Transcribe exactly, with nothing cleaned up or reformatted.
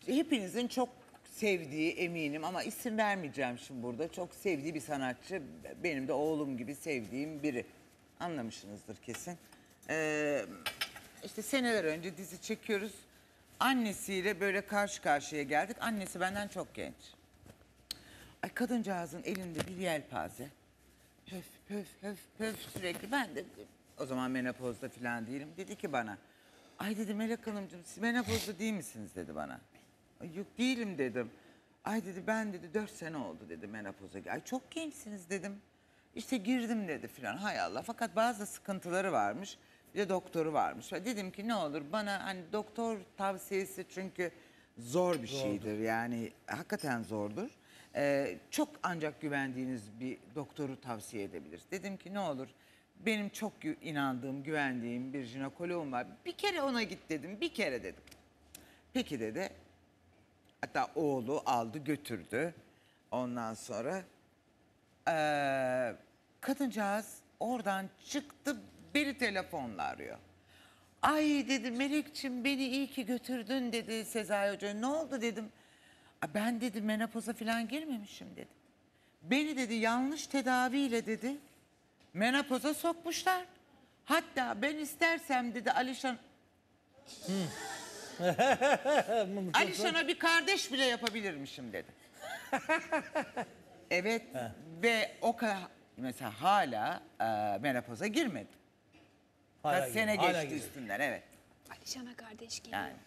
hepinizin çok sevdiği eminim ama isim vermeyeceğim şimdi burada. Çok sevdiği bir sanatçı. Benim de oğlum gibi sevdiğim biri. Anlamışsınızdır kesin. Ee, işte seneler önce dizi çekiyoruz. Annesiyle böyle karşı karşıya geldik. Annesi benden çok genç. Ay kadıncağızın elinde bir yelpaze. Höf höf höf höf sürekli. Ben de o zaman menopozda falan değilim. Dedi ki bana. Ay dedi Melek Hanımcığım siz menopozda değil misiniz dedi bana. Ay, yok değilim dedim. Ay dedi ben dedi dört sene oldu dedi menopoza. Ay çok gençsiniz dedim. İşte girdim dedi filan hay Allah. Fakat bazı sıkıntıları varmış. Bir de doktoru varmış. Ve dedim ki ne olur bana hani doktor tavsiyesi çünkü zor bir şeydir. Yani hakikaten zordur. Ee, çok ancak güvendiğiniz bir doktoru tavsiye edebilir. Dedim ki ne olur benim çok gü- inandığım, güvendiğim bir jinekoloğum var. Bir kere ona git dedim. Bir kere dedim. Peki dedi. Hatta oğlu aldı götürdü. Ondan sonra eee, kadıncağız oradan çıktı beni telefonla arıyor. Ay dedi Melekçim beni iyi ki götürdün dedi Sezai Hoca. Ne oldu dedim. "Aa, ben dedi menopoza falan girmemişim dedi. Beni dedi yanlış tedaviyle dedi menopoza sokmuşlar. Hatta ben istersem dedi Alişan Alişan'a bir kardeş bile yapabilirmişim dedi. Evet ve o kadar mesela hala e, menopoza girmedi. Hala Kaç sene gidiyor, hala geçti gidiyor. üstünden evet. Alişan'a kardeş geliyor. Yani